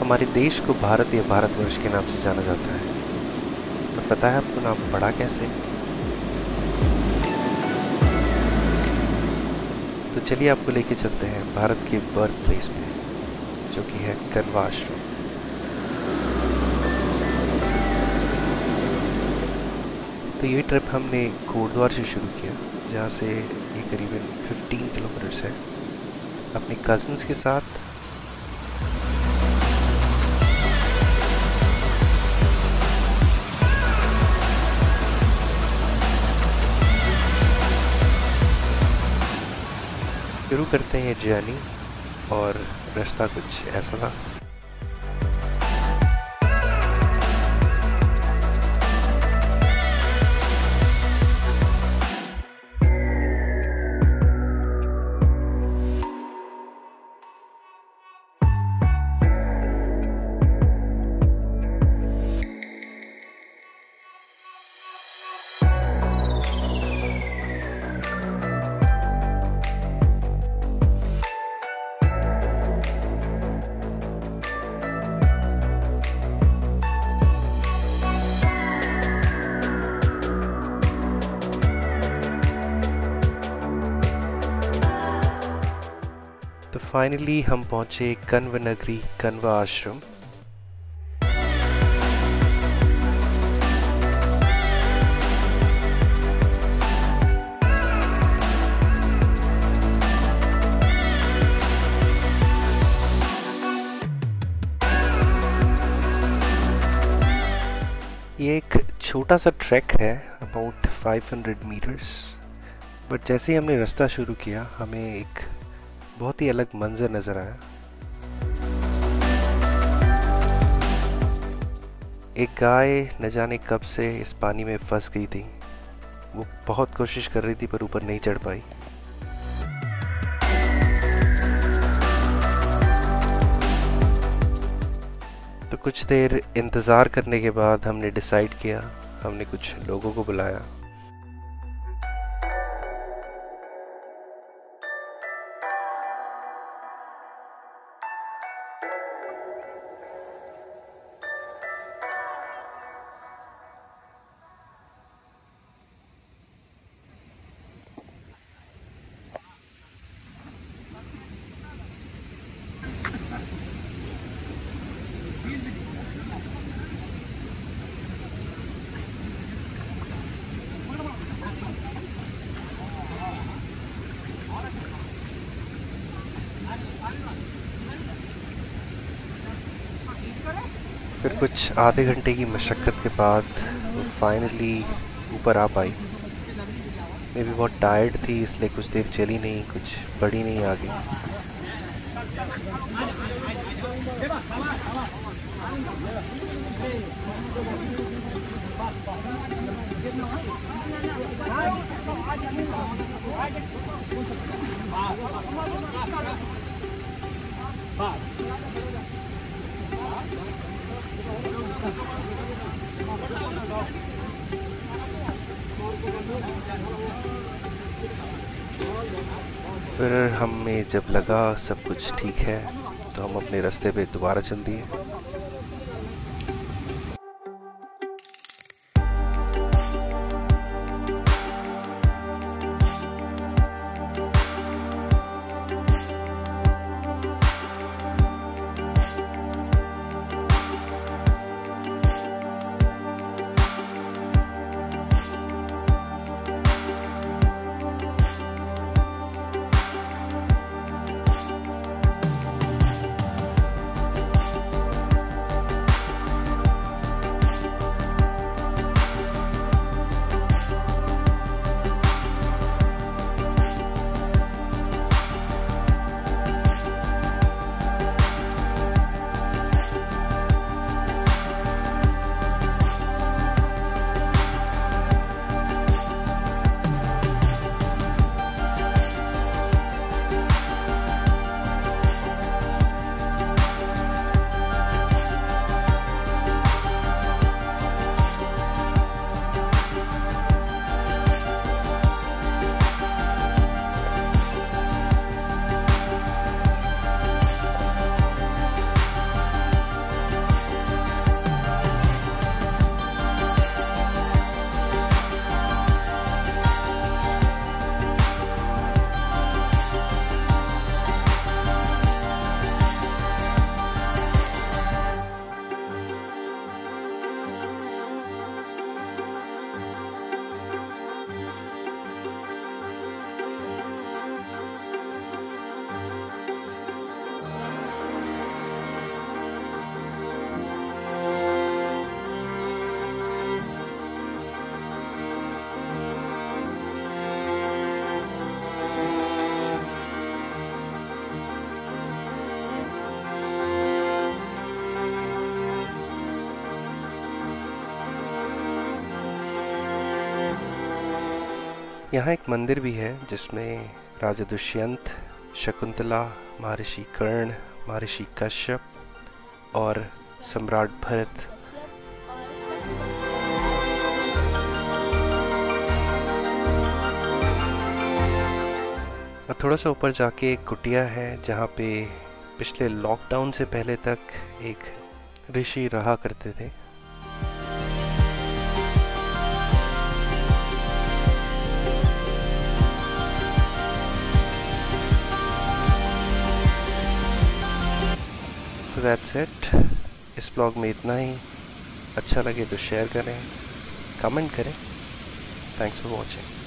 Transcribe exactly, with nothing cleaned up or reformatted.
हमारे देश को भारत या भारतवर्ष के नाम से जाना जाता है, पर पता है आपको नाम पड़ा कैसे? तो चलिए आपको लेके चलते हैं भारत के बर्थ प्लेस पे, जो कि है कनवाश्रम। तो ये ट्रिप हमने कोटद्वार से शुरू किया, जहाँ से ये करीबन पंद्रह किलोमीटर्स है, अपने कज़न्स के साथ। शुरू करते हैं जर्नी, और रास्ता कुछ ऐसा था। तो फाइनली हम पहुंचे कन्व नगरी, कन्वा आश्रम। ये एक छोटा सा ट्रैक है, अबाउट पाँच सौ मीटर्स, बट जैसे ही हमने रास्ता शुरू किया हमें एक बहुत ही अलग मंजर नजर आया। एक गाय न जाने कब से इस पानी में फंस गई थी। वो बहुत कोशिश कर रही थी पर ऊपर नहीं चढ़ पाई। तो कुछ देर इंतज़ार करने के बाद हमने डिसाइड किया, हमने कुछ लोगों को बुलाया। फिर कुछ आधे घंटे की मशक्क़त के बाद वो फाइनली ऊपर आ पाई। मैं भी बहुत टायर्ड थी, इसलिए कुछ देर चली नहीं, कुछ बढ़ी नहीं आगे। फिर हमें जब लगा सब कुछ ठीक है तो हम अपने रास्ते पे दोबारा चल दिए। यहाँ एक मंदिर भी है जिसमें राजा दुष्यंत, शकुंतला, महर्षि कर्ण, महर्षि कश्यप और सम्राट भरत और थोड़ा सा ऊपर जाके एक कुटिया है जहाँ पे पिछले लॉकडाउन से पहले तक एक ऋषि रहा करते थे। So that's it। इस ब्लॉग में इतना ही। अच्छा लगे तो शेयर करें, कमेंट करें। Thanks for watching.